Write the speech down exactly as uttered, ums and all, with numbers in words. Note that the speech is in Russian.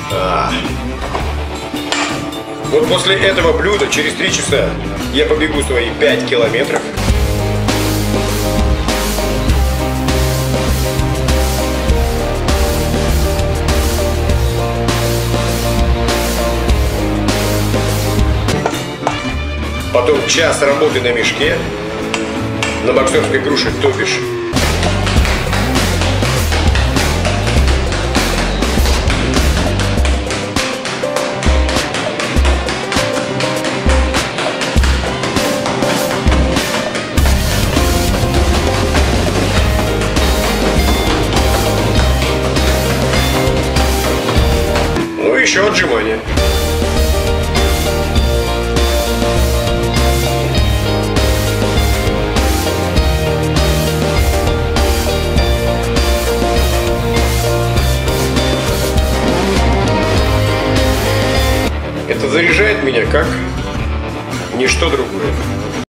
А. Вот после этого блюда через три часа я побегу свои пять километров. Потом час работы на мешке, на боксерской груше, то бишь. Ну, еще отжимания. Это заряжает меня как ничто другое.